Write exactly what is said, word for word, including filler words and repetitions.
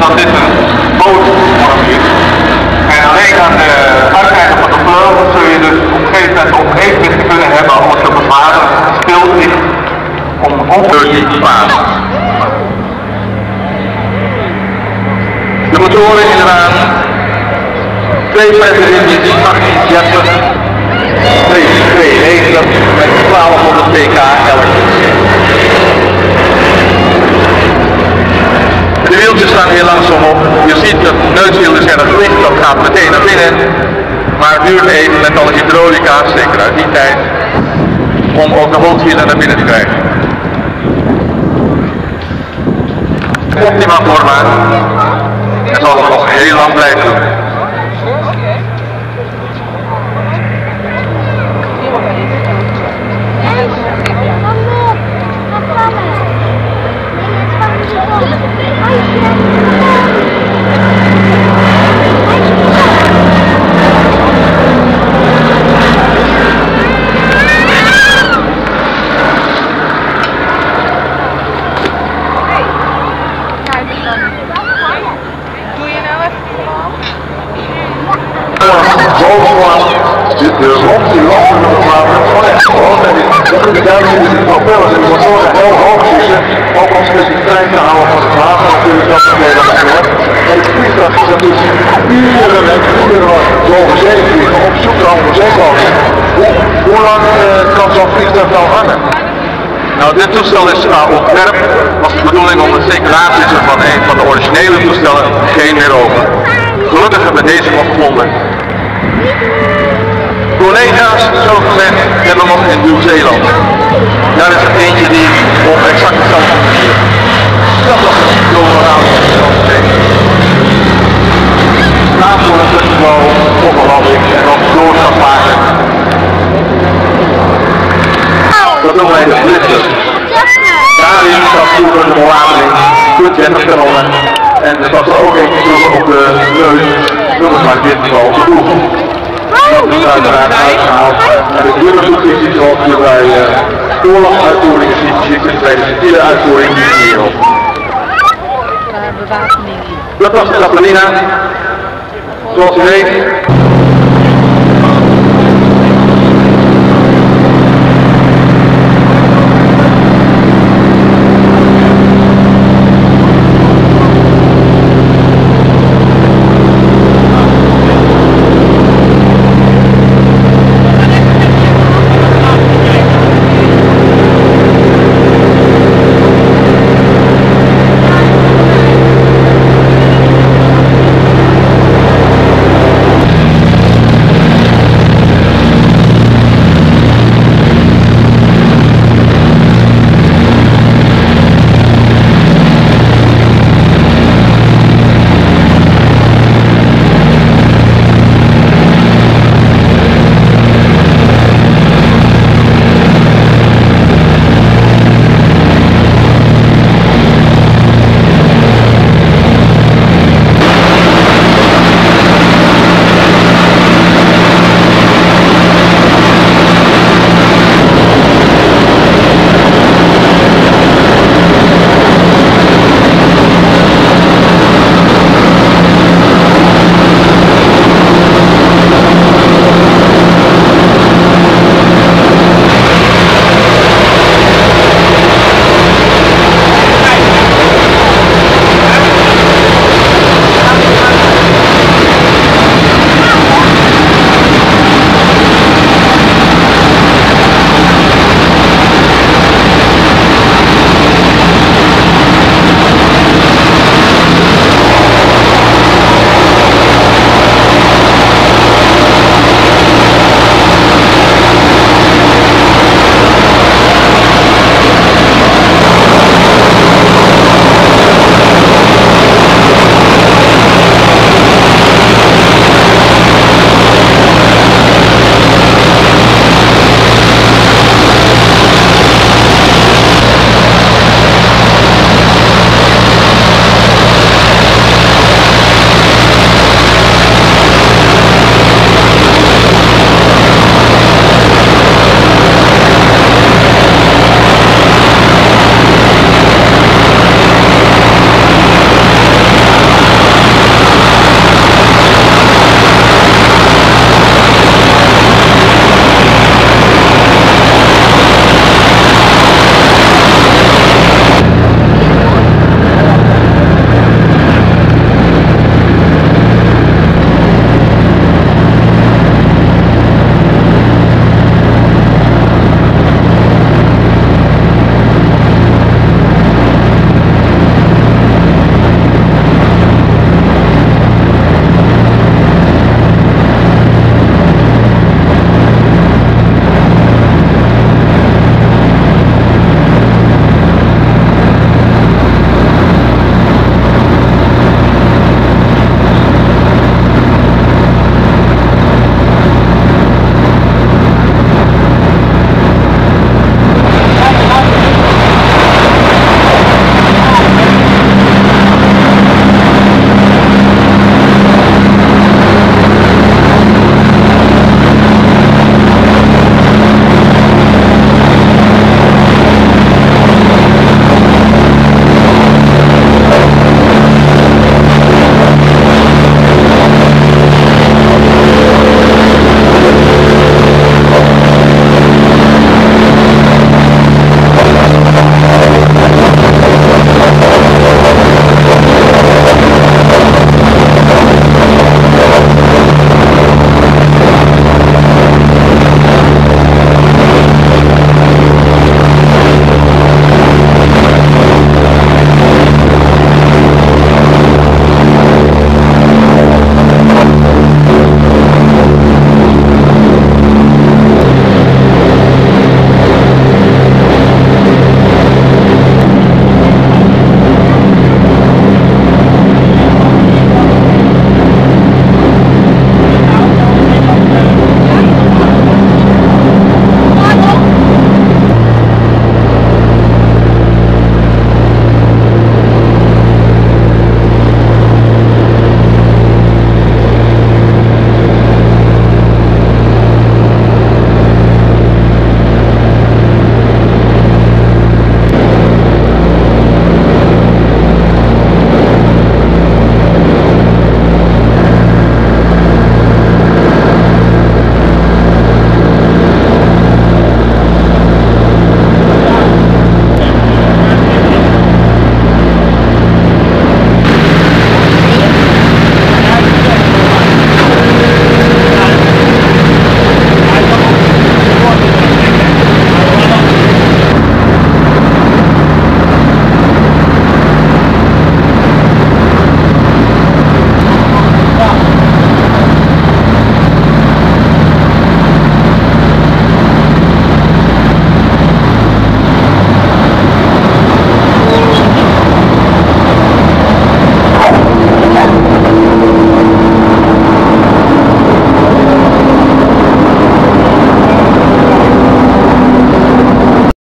dat dit een bootvorm is. En alleen aan de uitkijken van de vleugels zul je dus op een gegeven moment op evenwicht te kunnen hebben als je op het water stil ligt om ongeveer niet te varen. De motoren inderdaad, twee plekken in die achttien dertig, twee tweeënnegentig met twaalfhonderd pk elk. De wieltjes staan heel langzaam op. Je ziet dat het neuswiel is erg licht, dat gaat meteen naar binnen. Maar het duurt even met alle hydraulica, zeker uit die tijd, om ook de hoofdwielen naar binnen te krijgen. Optimaal formaat. Het zal er nog heel lang blijven doen. De rond die lopen nog maar gewoon echt gewoon. En de duizend is het nog wel eens. De motoren heel hoog zitten. Ook als met die trein te houden van het water natuurlijk dat het heel erg wordt. En het vliegtuig is natuurlijk uren en uren boven zee vliegen op zoek naar andere zeeboten. Hoe lang uh, kan zo'n vliegtuig nou hangen? Nou, dit toestel is qua ontwerp, was de bedoeling om een seculatie van een van de originele toestellen, geen meer over. Gelukkig hebben we deze nog gevonden. Collega's, zo gezegd, hebben we nog in Nieuw-Zeeland. Daar is er eentje die op exact dezelfde manier. Dat was een doorraad van dezelfde tegen. Daarvoor een tussenbouw, opperlanding en dan door gaan maken. Dat doen wij in de vluchten. Daarin zat vroeger de bewapening, puntwenterkanonnen en er zat er ook eentje op de neus, dat is maar in dit geval de boeg. Dat is uiteraard uitgehaald. En de duurzoekjes is zoals je bij uh, oorlogsuitvoering ziet, in de tweede civiele uitvoering hierop. Dat was de Catalina. Zoals u weet.